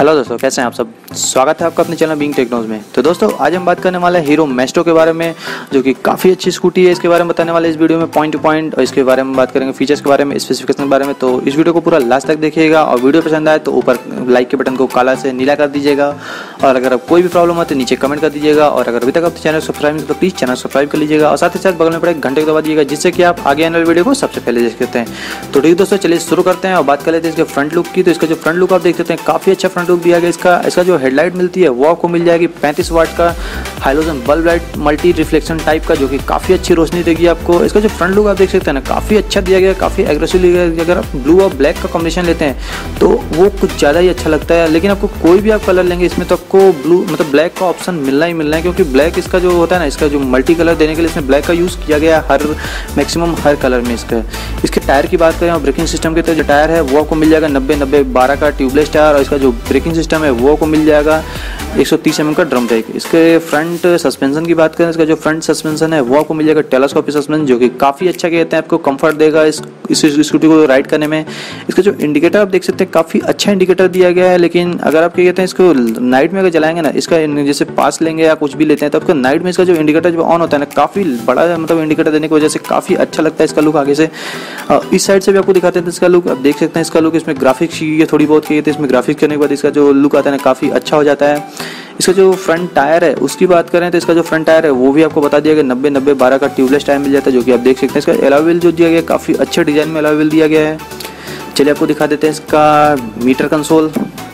Hello दोस्तों, कैसे हैं आप सब। स्वागत है आपका अपने चैनल बीइंग टेक्नोज में। तो दोस्तों आज हम बात करने वाले हैं हीरो मैस्टो के बारे में, जो कि काफ़ी अच्छी स्कूटी है। इसके बारे में बताने वाले इस वीडियो में पॉइंट टू पॉइंट, और इसके बारे में बात करेंगे फीचर्स के बारे में, स्पेसिफिकेशन के बारे में। तो इस वीडियो को पूरा लास्ट तक देखिएगा, और वीडियो पसंद आए तो ऊपर लाइक के बटन को काला से नीला कर दीजिएगा, और अगर कोई भी प्रॉब्लम हो तो नीचे कमेंट कर दीजिएगा। और अगर अभी तक आप चैनल सब्सक्राइब नहीं तो प्लीज़ चैनल सब्सक्राइब कर लीजिएगा, और साथ ही साथ बगल में पड़े घंटे को दबा दीजिएगा, जिससे कि आप आगे आने वाले वीडियो को सबसे पहले देख सकते हैं। तो ठीक दोस्तों, चलिए शुरू करते हैं और बात कर लेते हैं इसके फ्रंट लुक की। तो इसका जो फ्रंट लुक आप देख सकते हैं, काफ़ी अच्छा फ्रंट लुक दिया गया। इसका जो हेडलाइट मिलती है वो आपको मिल जाएगी 35 वाट का halogen bulb light multi reflection type का, जो कि काफ़ी अच्छी रोशनी देगी आपको। इसका जो फ्रंट लुक आप देख सकते हैं ना, काफ़ी अच्छा दिया गया, काफ़ी एग्रेसिव दिया गया। अगर आप ब्लू और ब्लैक का कॉम्बिनेशन लेते हैं तो वो कुछ ज़्यादा ही अच्छा लगता है। लेकिन आपको कोई भी आप कलर लेंगे इसमें तो आपको ब्लू मतलब ब्लैक का ऑप्शन मिलना ही मिलना है, क्योंकि ब्लैक इसका जो होता है ना, इसका जो मल्टी कलर देने के लिए इसमें ब्लैक का यूज़ किया गया है हर मैक्सिमम हर कलर में। इसके टायर की बात करें और ब्रेकिंग सिस्टम के तो जो टायर है वो आपको मिल जाएगा 90-90-12 का ट्यूबलेस टायर, और इसका जो ब्रेकिंग सिस्टम है वो आपको मिल जाएगा 130 mm का ड्रम ब्रेक। इसके फ्रंट सस्पेंशन की बात करें, इसका जो फ्रंट सस्पेंशन है वो आपको मिल जाएगा टेलीस्कोपिक सस्पेंशन, जो कि काफ़ी अच्छा कहते हैं, आपको कंफर्ट देगा इस स्कूटी को राइड करने में। इसका जो इंडिकेटर आप देख सकते हैं, काफ़ी अच्छा इंडिकेटर दिया गया है। लेकिन अगर आप क्या कहते हैं, इसको नाइट में अगर जलाएंगे ना, इसका जैसे पास लेंगे या कुछ भी लेते हैं तो आपको नाइट में इसका जो इंडिकेटर जब ऑन होता है ना, काफ़ी बड़ा मतलब इंडिकेटर देने की वजह से काफ़ी अच्छा लगता है इसका लुक आगे से। इस साइड से भी आपको दिखाते हैं इसका लुक, आप देख सकते हैं इसका लुक। इसमें ग्राफिक्स की थोड़ी बहुत कहते हैं, इसमें ग्राफिक्स करने के बाद इसका जो लुक आता है ना, काफ़ी अच्छा हो जाता है। इसका जो फ्रंट टायर है उसकी बात करें तो इसका जो फ्रंट टायर है वो भी आपको बता दिया गया 90-90-12 का ट्यूबलेस टायर मिल जाता है, जो कि आप देख सकते हैं। इसका एलॉय व्हील जो दिया गया काफ़ी अच्छे डिजाइन में एलॉय व्हील दिया गया है। चलिए आपको दिखा देते हैं इसका मीटर कंसोल।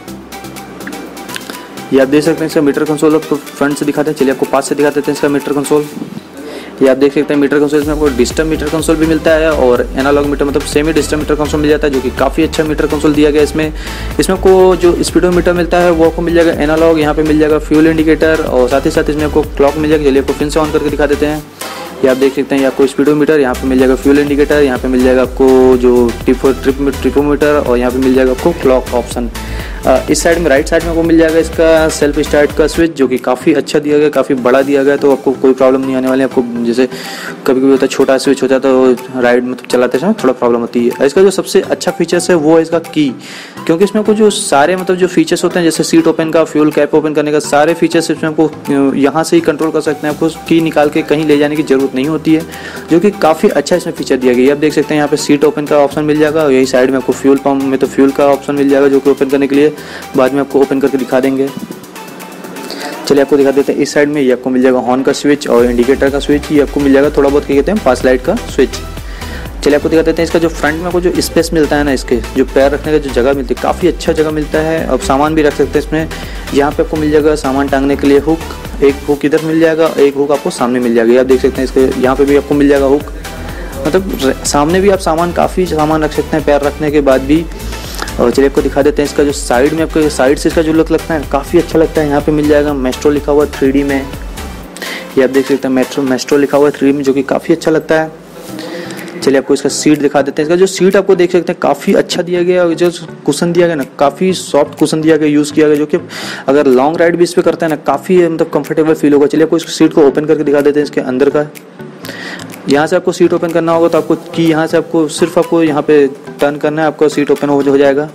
ये आप देख सकते हैं इसका मीटर कंसोल, आपको फ्रंट से दिखाते हैं। चलिए आपको पास से दिखा देते हैं इसका मीटर कंसोल। ये आप देख सकते हैं मीटर कंसोल, इसमें आपको डिजिटल मीटर कंसोल भी मिलता है और एनालॉग मीटर मतलब सेमी डिजिटल मीटर कंसोल मिल जाता है, जो कि काफ़ी अच्छा मीटर कंसोल दिया गया है। इसमें आपको जो स्पीडोमीटर मिलता है वो आपको मिल जाएगा एनालॉग, यहाँ पे मिल जाएगा फ्यूल इंडिकेटर, और साथ ही साथ इसमें आपको क्लॉक मिल जाएगा। चलिए आपको फिर से ऑन करके दिखा देते हैं। ये आप देख सकते हैं, ये आपको स्पीडोमीटर, यहाँ पे मिल जाएगा फ्यूल इंडिकेटर, यहाँ पे मिल जाएगा आपको जो ट्रिपोमीटर, और यहाँ पे मिल जाएगा आपको क्लॉक ऑप्शन। इस साइड में राइट साइड में आपको मिल जाएगा इसका सेल्फ स्टार्ट का स्विच, जो कि काफ़ी अच्छा दिया गया, काफ़ी बड़ा दिया गया, तो आपको कोई प्रॉब्लम नहीं आने वाली। आपको जैसे कभी कभी होता है छोटा स्विच होता है तो राइड मतलब चलाते समय थोड़ा प्रॉब्लम होती है। इसका जो सबसे अच्छा फीचर्स है वो है इसका की, क्योंकि इसमें आपको जो सारे मतलब जो फीचर्स होते हैं, जैसे सीट ओपन का, फ्यूल कैप ओपन करने का, सारे फीचर्स इसमें आपको यहाँ से ही कंट्रोल कर सकते हैं। आपको की निकाल के कहीं ले जाने की जरूरत नहीं होती है, जो कि काफ़ी अच्छा इसमें फीचर दिया गया है। आप देख सकते हैं यहाँ पे सीट ओपन का ऑप्शन मिल जाएगा, और यही साइड में आपको फ्यूल पंप में तो फ्यूल का ऑप्शन मिल जाएगा, जो कि ओपन करने के लिए बाद में आपको ओपन करके दिखा देंगे। चलिए आपको दिखा देते हैं इस साइड में, ये आपको मिल जाएगा हॉर्न का स्विच और इंडिकेटर का स्विच, ये आपको मिल जाएगा थोड़ा बहुत क्या कहते हैं पास लाइट का स्विच। चलिए आपको दिखा देते हैं इसका जो फ्रंट में आपको जो स्पेस मिलता है ना, इसके जो पैर रखने का जो जगह मिलती है, काफ़ी अच्छा जगह मिलता है। अब सामान भी रख सकते हैं इसमें। यहाँ पे आपको मिल जाएगा सामान टांगने के लिए हुक, एक हुक इधर मिल जाएगा, एक हुक आपको सामने मिल जाएगा। आप देख सकते हैं इसके यहाँ पे भी आपको मिल जाएगा हुक, मतलब सामने भी आप सामान काफ़ी सामान रख सकते हैं पैर रखने के बाद भी। और चलिए आपको दिखा देते हैं इसका जो साइड में आपको साइड से इसका जो लुक लगता है काफ़ी अच्छा लगता है। यहाँ पे मिल जाएगा मेस्ट्रो लिखा हुआ 3D में, ये आप देख सकते हैं मेस्ट्रो लिखा हुआ 3D में, जो कि काफ़ी अच्छा लगता है। चलिए आपको इसका सीट दिखा देते हैं। इसका जो सीट आपको देख सकते हैं काफ़ी अच्छा दिया गया, और जो कुशन दिया गया ना, काफ़ी सॉफ्ट कुशन दिया गया, यूज़ किया गया, जो कि अगर लॉन्ग राइड भी इस पर करते हैं ना, काफ़ी मतलब कंफर्टेबल फील होगा। चलिए आपको इस सीट को ओपन करके दिखा देते हैं इसके अंदर का। यहाँ से आपको सीट ओपन करना होगा तो आपको की यहाँ से आपको सिर्फ आपको यहाँ पे टर्न करना है, आपका सीट ओपन हो जाएगा।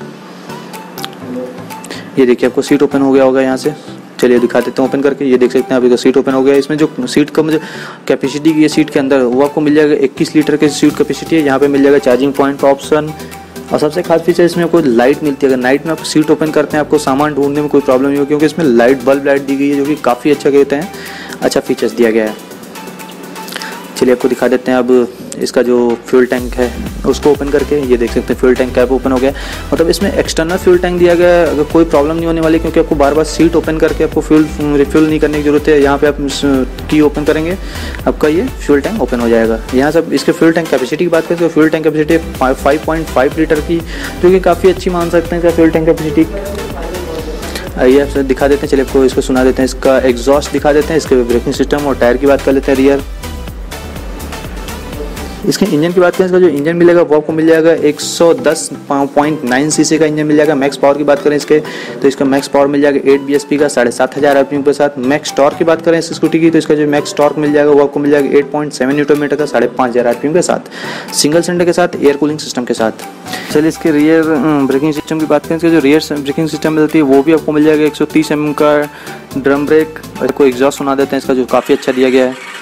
ये देखिए आपको सीट ओपन हो गया होगा यहाँ से। चलिए दिखा देते हैं ओपन करके। ये देख सकते हैं अभी का सीट ओपन हो गया। इसमें जो सीट का मुझे कैपेसिटी की सीट के अंदर वो आपको मिल जाएगा 21 लीटर की सीट कैपेसिटी है। यहाँ पे मिल जाएगा चार्जिंग पॉइंट का ऑप्शन, और सबसे खास फीचर इसमें आपको लाइट मिलती है। अगर नाइट में आप सीट ओपन करते हैं आपको सामान ढूंढने में कोई प्रॉब्लम नहीं हो, क्योंकि इसमें लाइट बल्ब लाइट दी गई है, जो कि काफ़ी अच्छा कहते हैं, अच्छा फीचर्स दिया गया है। चलिए आपको दिखा देते हैं अब इसका जो फ्यूल टैंक है उसको ओपन करके। ये देख सकते हैं फ्यूल टैंक कैप ओपन हो गया, मतलब इसमें एक्सटर्नल फ्यूल टैंक दिया गया है। अगर कोई प्रॉब्लम नहीं होने वाली, क्योंकि आपको बार बार सीट ओपन करके आपको फ्यूल रिफ्यूल नहीं करने की जरूरत है। यहाँ पे आप की ओपन करेंगे, आपका ये फ्यूल टैंक ओपन हो जाएगा। यहाँ सब इसके फ्यूल टैंक कैपेसिटी की बात करें तो फ्यूल टैंक कैपेसिटी 5.5 लीटर की, जो कि काफ़ी अच्छी मान सकते हैं इसका फ्यूल टैंक कैपेसिटी। आइए आपसे दिखा देते हैं। चलिए आपको इसको सुना देते हैं, इसका एग्जॉस्ट दिखा देते हैं, इसके ब्रेकिंग सिस्टम और टायर की बात कर लेते हैं। रियर इसके इंजन की बात करें, इसका जो इंजन मिलेगा वो आपको मिल जाएगा 110.9 सीसी का इंजन मिल जाएगा। मैक्स पावर की बात करें इसके, तो इसका मैक्स पावर मिल जाएगा 8 bhp का 7500 आरपीएम के साथ। मैक्स टॉर्क की बात करें इस स्कूटी की, तो इसका जो मैक्स टॉर्क मिल जाएगा वो आपको मिल जाएगा 8.7 न्यूटन मीटर का 5500 आरपीएम के साथ, सिंगल सिलेंडर के साथ, एयर कूलिंग सिस्टम के साथ। चलिए इसके रियर ब्रेकिंग सिस्टम की बात करें, इसका जो रियर ब्रेकिंग सिस्टम मिलती है वो भी आपको मिल जाएगा 130 mm का ड्रम ब्रेक। इसको एग्जॉस्ट सुना देते हैं इसका, जो काफ़ी अच्छा दिया गया है।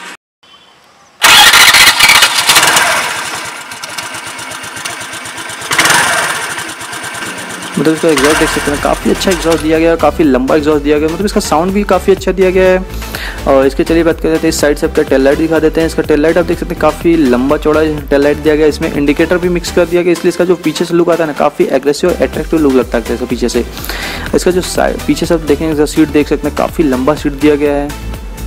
मतलब इसका एग्जॉस्ट देख सकते हैं, काफ़ी अच्छा एग्जॉस्ट दिया गया है, काफ़ी लंबा एग्जॉस्ट दिया गया है, मतलब इसका साउंड भी काफ़ी अच्छा दिया गया है। और इसके चलिए बात कर देते हैं इस साइड से आपका टेल लाइट दिखा देते हैं। इसका टेल लाइट आप देख सकते हैं काफ़ी लंबा चौड़ा टेल लाइट दिया गया है। इसमें इंडिकेटर भी मिक्स कर दिया गया, इसलिए इसका जो पीछे से लुक आता है ना, काफ़ी एग्रेसिव और अट्रैक्टिव लुक लगता है इसका पीछे से। इसका जो पीछे से आप देखेंगे सीट देख सकते हैं, काफ़ी लंबा सीट दिया गया है।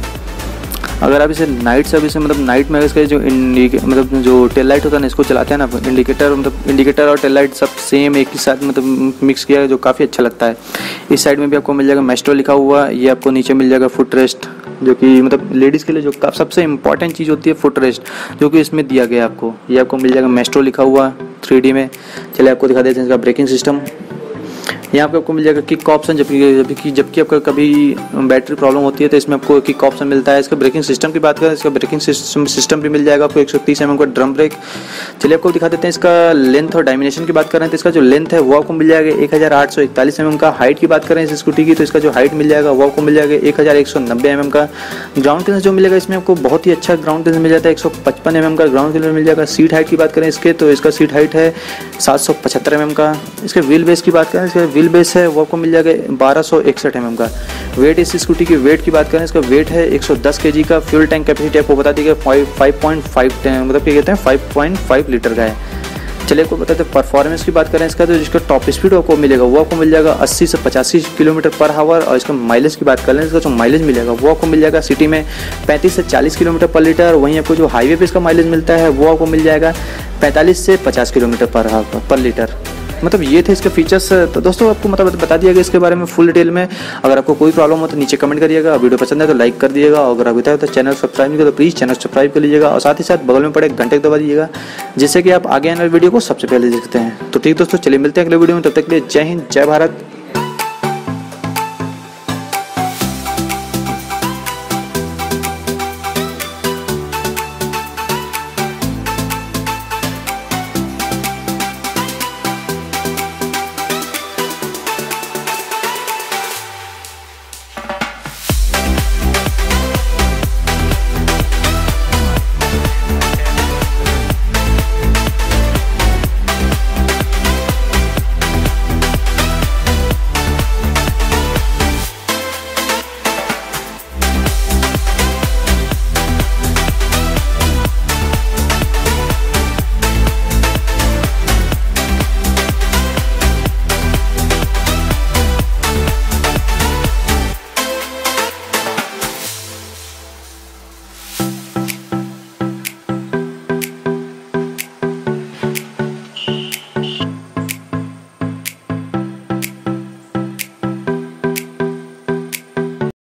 अगर आप इसे नाइट से इसे मतलब नाइट में इसका जो मतलब जो टेल लाइट होता है ना, इसको चलाते हैं ना, इंडिकेटर मतलब इंडिकेटर और टेल लाइट सब सेम एक ही साथ मतलब मिक्स किया है, जो काफ़ी अच्छा लगता है। इस साइड में भी आपको मिल जाएगा मेस्ट्रो लिखा हुआ, ये आपको नीचे मिल जाएगा फुट रेस्ट, जो कि मतलब लेडीज़ के लिए जो सबसे इंपॉर्टेंट चीज़ होती है फुट रेस्ट, जो कि इसमें दिया गया है आपको। ये आपको मिल जाएगा मेस्ट्रो लिखा हुआ 3D में। चलिए आपको दिखा देते हैं इसका ब्रेकिंग सिस्टम। यहाँ पे आपको मिल जाएगा किक ऑप्शन, जबकि आपका कभी बैटरी प्रॉब्लम होती है तो इसमें आपको किक ऑप्शन मिलता है। इसका ब्रेकिंग सिस्टम की बात करें, इसका ब्रेकिंग सिस्टम भी मिल जाएगा आपको 130 mm का ड्रम ब्रेक। चलिए आपको दिखा देते हैं इसका लेंथ और डायमेंशन की बात करें तो इसका जो लेंथ है वो आपको मिल जाएगा 1841 mm का। हाइट की बात करें इस स्कूटी की, तो इसका जो हाइट मिल जाएगा वो आपको मिल जाएगा 1190 mm का। ग्राउंड क्लियरेंस जो मिलेगा इसमें आपको बहुत ही अच्छा ग्राउंड क्लियरेंस मिल जाता है, 155 mm का ग्राउंड क्लियरेंस मिल जाएगा। सीट हाइट की बात करें इसके, तो इसका सीट हाइट है 775 mm का। इसके व्हील बेस की बात करें, इसका व्हील बेस है वो आपको मिल जाएगा 1261 mm का। वेट इस स्कूटी की वेट की बात करें, इसका वेट है 110 kg का। फ्यूल टैंक कैपेसिटी आपको बता दी गई 5.5 मतलब क्या कहते हैं 5.5 लीटर का है। चलिए आपको बताते हैं परफॉर्मेंस की बात करें इसका, तो जिसका टॉप स्पीड आपको मिलेगा वो आपको मिल जाएगा 80 से 85 किलोमीटर पर आवर। और इसका माइलेज की बात करें, इसका जो माइलेज मिलेगा वो आपको मिल जाएगा सिटी में 35 से 40 किलोमीटर पर लीटर। वहीं आपको जो हाईवे पे इसका माइलेज मिलता है वो आपको मिल जाएगा 45 से 50 किलोमीटर पर लीटर। मतलब ये थे इसके फीचर्स। तो दोस्तों आपको मतलब बता दिया गया इसके बारे में फुल डिटेल में। अगर आपको कोई प्रॉब्लम हो तो नीचे कमेंट करिएगा। वीडियो पसंद है तो लाइक कर दिएगा, और अगर अभी तक तो चैनल सब्सक्राइब नहीं किया तो प्लीज़ चैनल सब्सक्राइब कर लीजिएगा, और साथ ही साथ बगल में पड़े घंटे को दबा दीजिएगा, जिससे कि आप आगे आने वाले वीडियो को सबसे पहले देख सकते हैं। तो ठीक दोस्तों, चलिए मिलते हैं अगले वीडियो में, तब तक के लिए जय हिंद, जय भारत।